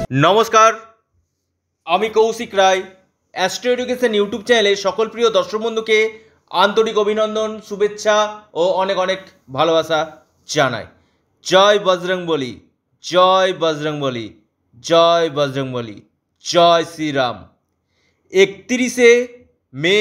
নমস্কার, আমি Koushik Roy. Astro education YouTube চ্যানেলে সকল প্রিয় দর্শক বন্ধুকে আন্তরিক অভিনন্দন, শুভেচ্ছা ও অনেক অনেক ভালোবাসা জানাই। জয় বজরংবলী, জয় বজরংবলী, জয় বজরংবলী, জয় শ্রীরাম। 31শে মে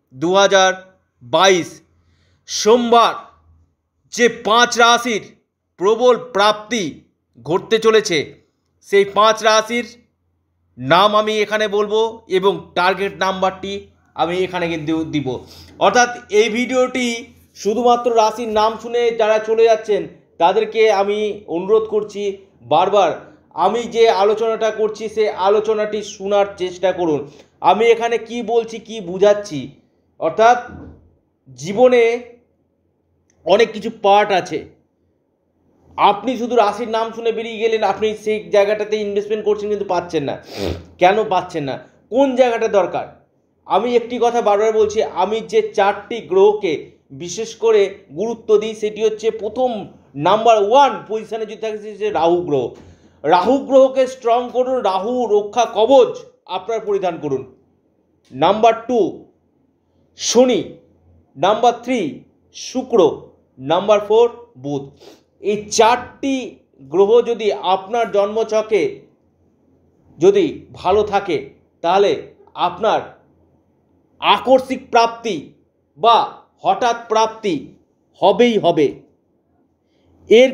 2022 সোমবার যে 5 রাশির প্রবল প্রাপ্তি ঘটতে চলেছে, সেই 5 রাশির নাম আমি এখানে বলবো এবং টার্গেট নাম্বারটি আমি এখানে কিন্তু দিব। অর্থাৎ এই ভিডিওটি শুধুমাত্র রাশির নাম শুনে যারা চলে যাচ্ছেন তাদেরকে আমি অনুরোধ করছি, বারবার আমি যে আলোচনাটা করছি সেই আলোচনাটি শোনার চেষ্টা করুন। আমি এখানে কি বলছি, কি বুঝাচ্ছি, অর্থাৎ জীবনে অনেক কিছু পার্ট আছে। আপনি শুধু রাশির নাম শুনে বেরিয়ে গেলেন, আপনি সেই জায়গাটাতে ইনভেস্টমেন্ট করছেন কিন্তু পাচ্ছেন না। কেন পাচ্ছেন না? কোন জায়গাটা দরকার? আমি একটি কথা বারবার বলছি, আমি যে 4টি গ্রহকে বিশেষ করে গুরুত্ব দিই সেটি হচ্ছে, প্রথম নাম্বার 1 পজিশনে যদি থাকে যে রাহু গ্রহ। রাহু গ্রহকে স্ট্রং করুন, রাহু রক্ষা কবচ আপনার পরিধান করুন। নাম্বার 2 শনি, নাম্বার 3 শুক্র, নাম্বার 4 বুধ। এই 4টি গ্রহ যদি আপনার জন্মছকে যদি ভালো থাকে তাহলে আপনার আকস্মিক প্রাপ্তি বা হঠাৎ প্রাপ্তি হবেই হবে। এর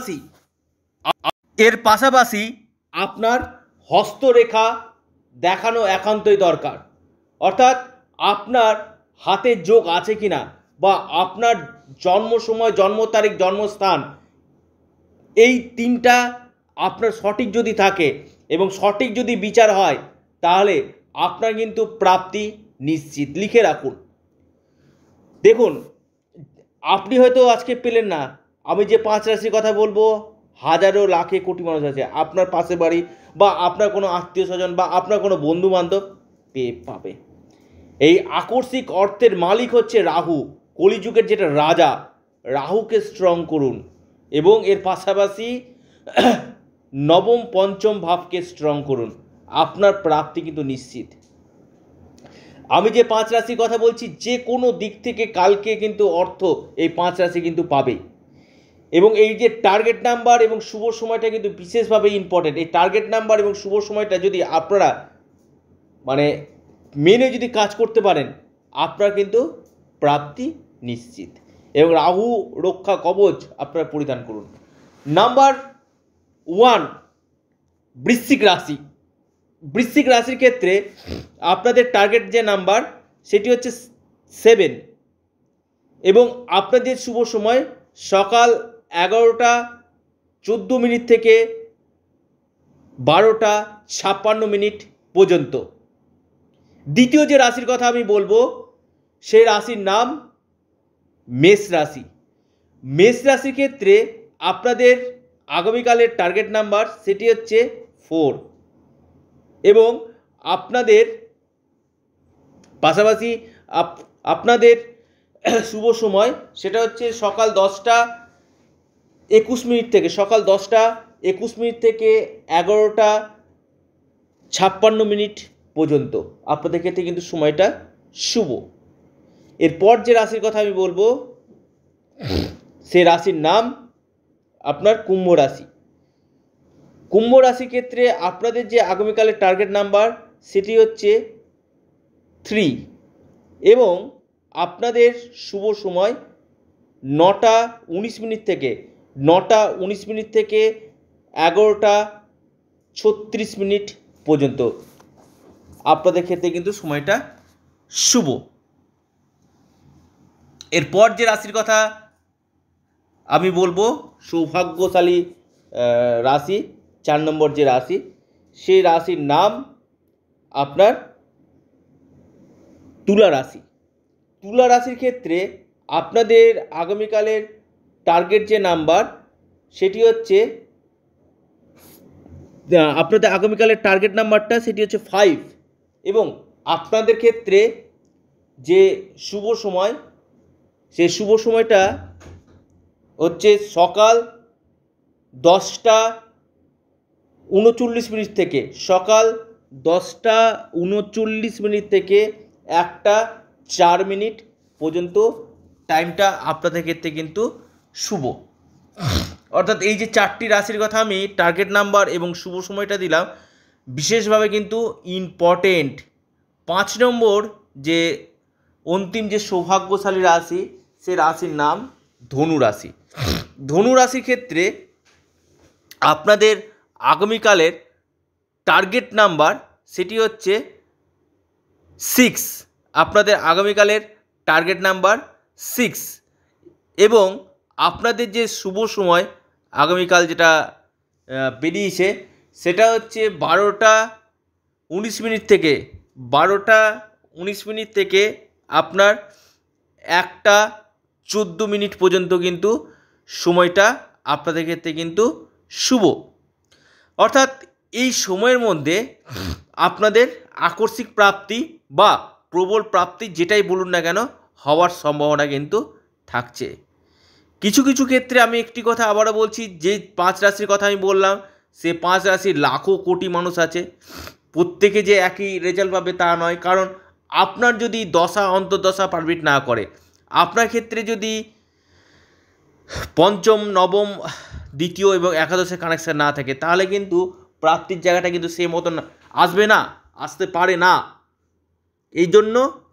পাশাপাশি আপনার হস্তরেখা দেখানো একান্তই দরকার। অর্থাৎ আপনার হাতের যোগ আছে কিনা বা আপনার জন্ম সময়, জন্ম তারিখ, জন্মস্থান, এই 3টা আপনার সঠিক যদি থাকে এবং সঠিক যদি বিচার হয় তাহলে আপনার কিন্তু প্রাপ্তি নিশ্চিত। লিখে রাখুন। দেখুন, আপনি হয়তো আজকে পেলেন না, আমি যে 5 রাশির কথা বলবো হাজারো লাখে কোটি মানুষ আছে, আপনার পাশে বাড়ি বা আপনার কোনো আত্মীয় স্বজন বা আপনার কোনো বন্ধু বান্ধব পেয়ে পাবে। এই আকস্মিক অর্থের মালিক হচ্ছে রাহু, কলিযুগের যেটা রাজা। রাহুকে স্ট্রং করুন এবং এর পাশাপাশি নবম পঞ্চম ভাবকে স্ট্রং করুন, আপনার প্রাপ্তি কিন্তু নিশ্চিত। আমি যে 5 রাশির কথা বলছি, যে কোনো দিক থেকে কালকে কিন্তু অর্থ এই 5 রাশি কিন্তু পাবে। এবং এই যে টার্গেট নাম্বার এবং শুভ সময়টা কিন্তু বিশেষভাবে ইম্পর্টেন্ট। এই টার্গেট নাম্বার এবং শুভ সময়টা যদি আপনারা মেনে যদি কাজ করতে পারেন, আপনার কিন্তু প্রাপ্তি নিশ্চিত। এবং রাহু রক্ষা কবচ আপনারা পরিধান করুন। নাম্বার 1 বৃশ্চিক রাশি। বৃশ্চিক রাশির ক্ষেত্রে আপনাদের টার্গেট যে নাম্বার সেটি হচ্ছে 7 এবং আপনাদের শুভ সময় সকাল 11টা 14 মিনিট থেকে 12টা 56 মিনিট পর্যন্ত। দ্বিতীয় যে রাশির কথা আমি বলবো সেই রাশির নাম মেষ রাশি। মেষ রাশির ক্ষেত্রে আপনাদের আগামীকালের টার্গেট নাম্বার সেটি হচ্ছে 4 এবং আপনাদের পাশাপাশি আপনাদের শুভ সময় সেটা হচ্ছে সকাল 10টা 21 মিনিট থেকে 11টা 56 মিনিট পর্যন্ত আপনাদের ক্ষেত্রে কিন্তু সময়টা শুভ। এরপর যে রাশির কথা আমি বলবো সে রাশির নাম আপনার কুম্ভ রাশি। কুম্ভ রাশির ক্ষেত্রে আপনাদের যে আগামীকালের টার্গেট নাম্বার সেটি হচ্ছে 3 এবং আপনাদের শুভ সময় 9টা 19 মিনিট থেকে 11টা 36 মিনিট পর্যন্ত আপনাদের ক্ষেত্রে কিন্তু সময়টা শুভ। এরপর যে রাশির কথা আমি বলবো সৌভাগ্যশালী রাশি, 4 নম্বর যে রাশি, সেই রাশির নাম আপনার তুলা রাশি। তুলা রাশির ক্ষেত্রে আপনাদের আগামীকালের টার্গেট যে নাম্বার সেটি হচ্ছে আপনাদের আগামীকালের টার্গেট নাম্বারটা সেটি হচ্ছে 5 এবং আপনাদের ক্ষেত্রে যে শুভ সময় সেই শুভ সময়টা হচ্ছে সকাল 10টা 39 থেকে, সকাল 10টা 39 থেকে 1টা 4 পর্যন্ত টাইমটা আপনাদের ক্ষেত্রে কিন্তু শুভ। অর্থাৎ এই যে 4টি রাশির কথা আমি টার্গেট নাম্বার এবং শুভ সময়টা দিলাম, বিশেষভাবে কিন্তু ইম্পর্টেন্ট। 5 নম্বর যে অন্তিম যে সৌভাগ্যশালী রাশি, সে রাশির নাম ধনু রাশি। ধনু রাশির ক্ষেত্রে আপনাদের আগামীকালের টার্গেট নাম্বার সেটি হচ্ছে 6। আপনাদের আগামীকালের টার্গেট নাম্বার 6 এবং আপনাদের যে শুভ সময় আগামীকাল যেটা বেরিয়েছে সেটা হচ্ছে 12টা 19 থেকে 12টা 19 থেকে আপনার 1টা 14 পর্যন্ত কিন্তু সময়টা আপনাদের ক্ষেত্রে কিন্তু শুভ। অর্থাৎ এই সময়ের মধ্যে আপনাদের আকস্মিক প্রাপ্তি বা প্রবল প্রাপ্তি যেটাই বলুন না কেন হওয়ার সম্ভাবনা কিন্তু থাকছে। কিছু কিছু ক্ষেত্রে আমি একটি কথা আবারও বলছি, যে 5 রাশির কথা আমি বললাম, সে 5 রাশির লাখো কোটি মানুষ আছে, প্রত্যেকে যে একই রেজাল্ট পাবে তা নয়। কারণ আপনার যদি দশা অন্তর্দশা পারমিট না করে, আপনার ক্ষেত্রে যদি পঞ্চম নবম দ্বিতীয় এবং একাদশের কানেকশান না থাকে, তাহলে কিন্তু প্রাপ্তির জায়গাটা কিন্তু সে মতন আসবে না, আসতে পারে না। এই জন্য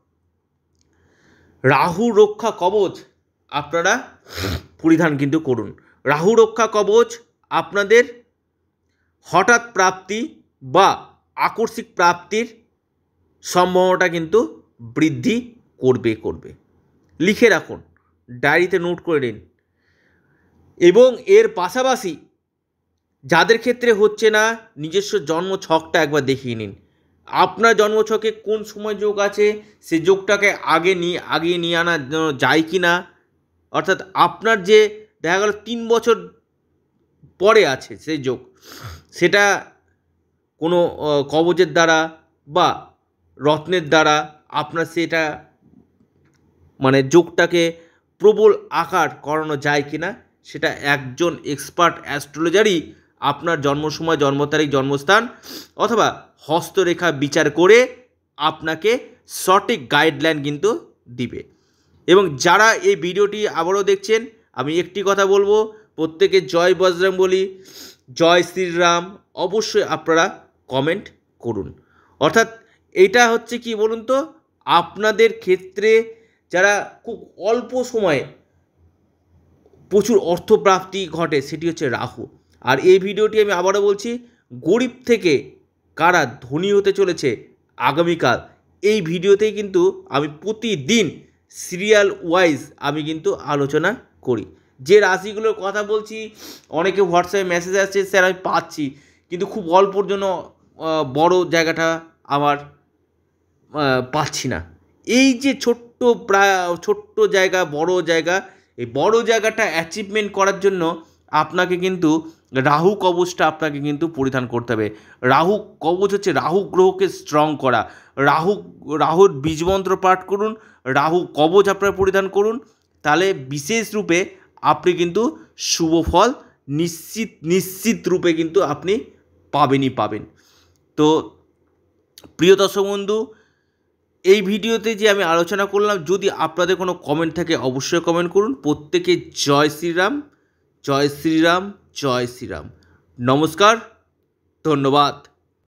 রাহু রক্ষা কবচ আপনারা পরিধান কিন্তু করুন। রাহু রক্ষা কবচ আপনাদের হঠাৎ প্রাপ্তি বা আকস্মিক প্রাপ্তির সম্ভাবনাটা কিন্তু বৃদ্ধি করবে। লিখে রাখুন, ডায়েরিতে নোট করে নিন। এবং এর পাশাপাশি যাদের ক্ষেত্রে হচ্ছে না, নিজস্ব জন্ম ছকটা একবার দেখিয়ে নিন। আপনার জন্মছকে কোন সময় যোগ আছে, সে যোগটাকে আগিয়ে নিয়ে আনা যায় কি না। অর্থাৎ আপনার যে দেখা গেল 3 বছর পরে আছে সেই যোগ, সেটা কোনো কবচের দ্বারা বা রত্নের দ্বারা আপনার সেটা মানে যোগটাকে প্রবল আকার করানো যায় কি না, সেটা একজন এক্সপার্ট অ্যাস্ট্রোলজারই আপনার জন্ম সময়, জন্ম তারিখ, জন্মস্থান অথবা হস্তরেখা বিচার করে আপনাকে সঠিক গাইডলাইন কিন্তু দিবে। এবং যারা এই ভিডিওটি আবারও দেখছেন, আমি একটি কথা বলবো, প্রত্যেকে জয় বজরংবলী, জয় শ্রীরাম অবশ্যই আপনারা কমেন্ট করুন। অর্থাৎ এইটা হচ্ছে কি বলুন তো, আপনাদের ক্ষেত্রে যারা খুব অল্প সময়ে প্রচুর অর্থপ্রাপ্তি ঘটে, সেটি হচ্ছে রাহু। আর এই ভিডিওটি আমি আবারও বলছি, গরিব থেকে কারা ধনী হতে চলেছে আগামীকাল, এই ভিডিওতেই কিন্তু আমি প্রতিদিন সিরিয়াল ওয়াইজ আমি কিন্তু আলোচনা করি। যে রাশিগুলোর কথা বলছি, অনেকে হোয়াটসঅ্যাপে মেসেজ আসছে, স্যার আমি পাচ্ছি, কিন্তু খুব অল্পর জন্য বড় জায়গাটা আমার পাচ্ছি না। এই যে ছোট্ট জায়গা, বড় জায়গা, এই বড় জায়গাটা অ্যাচিভমেন্ট করার জন্য আপনাকে কিন্তু রাহু কবচটা আপনাকে কিন্তু পরিধান করতে হবে। রাহু কবচ হচ্ছে রাহু গ্রহকে স্ট্রং করা। রাহুর বীজমন্ত্র পাঠ করুন, রাহু কবচ আপনারা পরিধান করুন, তাহলে বিশেষ রূপে আপনি কিন্তু শুভ ফল নিশ্চিত রূপে কিন্তু আপনি পাবেন। তো প্রিয় দর্শক বন্ধু, এই ভিডিওতে যে আমি আলোচনা করলাম, যদি আপনাদের কোনো কমেন্ট থাকে অবশ্যই কমেন্ট করুন। প্রত্যেকে জয় শ্রীরাম, জয় শ্রীরাম, জয় শ্রীরাম। নমস্কার, ধন্যবাদ।